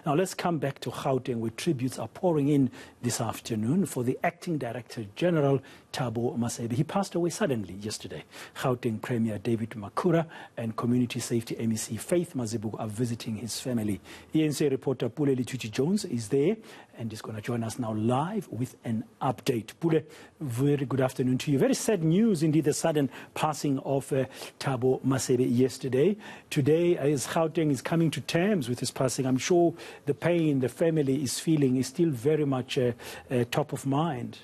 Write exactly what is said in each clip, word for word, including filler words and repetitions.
Now let's come back to Gauteng, where tributes are pouring in this afternoon for the Acting Director General, Thabo Masebe. He passed away suddenly yesterday. Gauteng Premier David Makhura and Community Safety M E C Faith Mazibuko are visiting his family. E N C A reporter Pule Letshwiti-Jones is there and is going to join us now live with an update. Pule, very good afternoon to you. Very sad news indeed, the sudden passing of uh, Thabo Masebe yesterday. Today, as Gauteng is coming to terms with his passing, I'm sure the pain the family is feeling is still very much uh, uh, top of mind.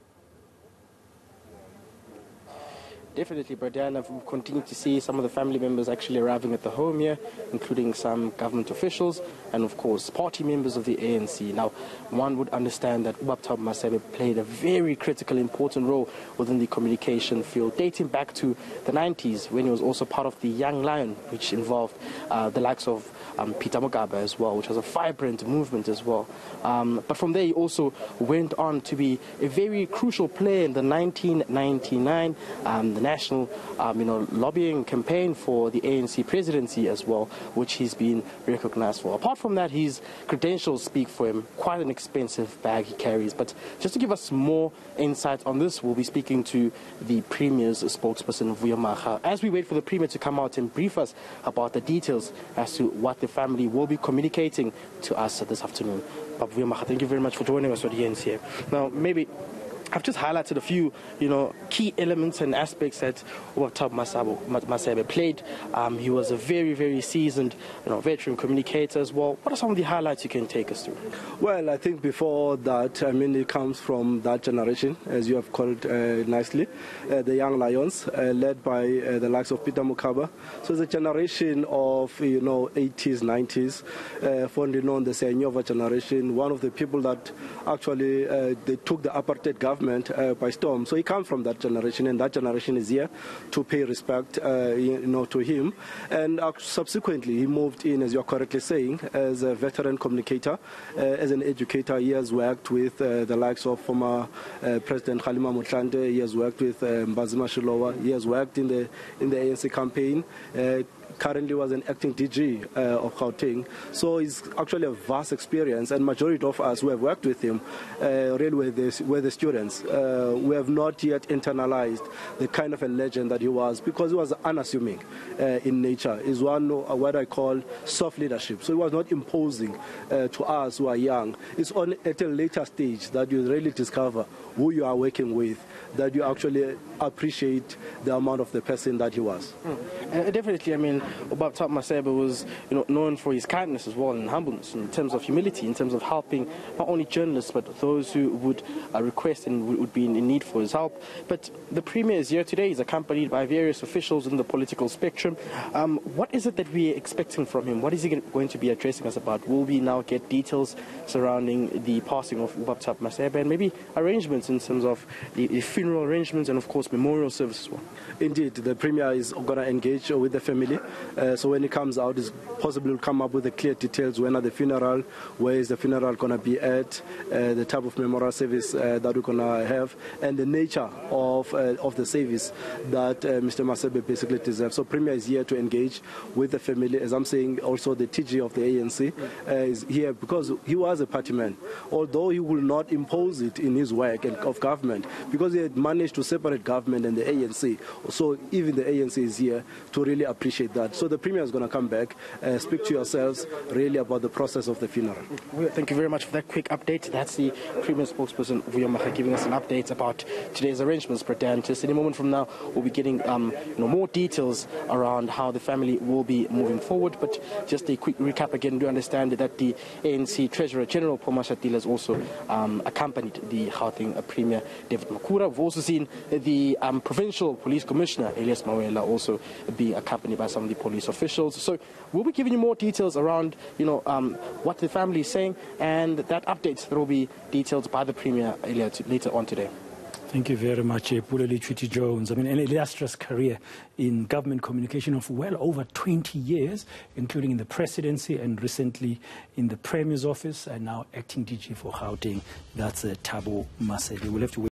Definitely, Brian. I've continued to see some of the family members actually arriving at the home here, including some government officials and, of course, party members of the A N C. Now, one would understand that Thabo Masebe played a very critical, important role within the communication field, dating back to the nineties, when he was also part of the Young Lion, which involved uh, the likes of um, Peter Mugabe as well, which was a vibrant movement as well. Um, but from there, he also went on to be a very crucial player in the nineteen ninety-nine um, the national um, you know, lobbying campaign for the A N C presidency as well, which he's been recognized for. Apart from that, his credentials speak for him. Quite an expensive bag he carries. But just to give us more insight on this, we'll be speaking to the Premier's spokesperson, Makhura, as we wait for the Premier to come out and brief us about the details as to what the family will be communicating to us this afternoon. But Makhura, thank you very much for joining us for the E N C A. Now, maybe I've just highlighted a few, you know, key elements and aspects that Thabo Masebe played. Um, he was a very, very seasoned, you know, veteran communicator as well. What are some of the highlights you can take us through? Well, I think before that, I mean, it comes from that generation, as you have called uh, nicely, uh, the Young Lions, uh, led by uh, the likes of Peter Mugabe. So it's a generation of, you know, eighties, nineties, uh, fondly known the Senyova generation, one of the people that actually uh, they took the apartheid government Uh, by storm. So he comes from that generation, and that generation is here to pay respect uh, you know, to him. And uh, subsequently, he moved in, as you're correctly saying, as a veteran communicator, uh, as an educator. He has worked with uh, the likes of former uh, President Kgalema Motlanthe. He has worked with uh, Mbazima Shilowa. He has worked in the in the A N C campaign. Uh, currently was an acting D G uh, of Gauteng. So it's actually a vast experience, and majority of us who have worked with him uh, really were the, were the students. Uh, we have not yet internalized the kind of a legend that he was, because he was unassuming uh, in nature. He's one uh, what I call soft leadership. So he was not imposing uh, to us who are young. It's on at a later stage that you really discover who you are working with, that you actually appreciate the amount of the person that he was. Mm. And definitely, I mean, Thabo Masebe was, you know, known for his kindness as well and humbleness in terms of humility, in terms of helping not only journalists but those who would uh, request and would, would be in need for his help. But the Premier is here today. He's accompanied by various officials in the political spectrum. Um, what is it that we're expecting from him? What is he going to be addressing us about? Will we now get details surrounding the passing of Thabo Masebe and maybe arrangements in terms of the, the funeral arrangements and, of course, memorial service as well? Indeed, the Premier is going to engage with the family. Uh, so when he comes out, it's possible to come up with the clear details. When are the funeral? Where is the funeral going to be at? Uh, the type of memorial service uh, that we're going to have, and the nature of uh, of the service that uh, Mister Masebe basically deserves. So Premier is here to engage with the family. As I'm saying, also the T G of the A N C uh, is here because he was a party man. Although he will not impose it in his work and of government, because he had managed to separate government and the A N C. So even the A N C is here to really appreciate that. So the Premier is going to come back, uh, speak to yourselves really about the process of the funeral. Thank you very much for that quick update. That's the Premier spokesperson, Makhura, giving us an update about today's arrangements. But Dan, just any moment from now, we'll be getting um, you know, more details around how the family will be moving forward. But just a quick recap again, do understand that the A N C Treasurer General Paul Mashatile has also um, accompanied the Gauteng Premier David Makhura. We've also seen the um, Provincial Police Commissioner Elias Mawela also being accompanied by some of the police officials. So we'll be giving you more details around, you know, um, what the family is saying, and that update that will be detailed by the Premier later on today. Thank you very much, Pule Letshwiti-Jones. I mean, an illustrious career in government communication of well over twenty years, including in the presidency and recently in the Premier's office, and now acting D G for Gauteng. That's uh, Thabo Masebe. We'll have to wait.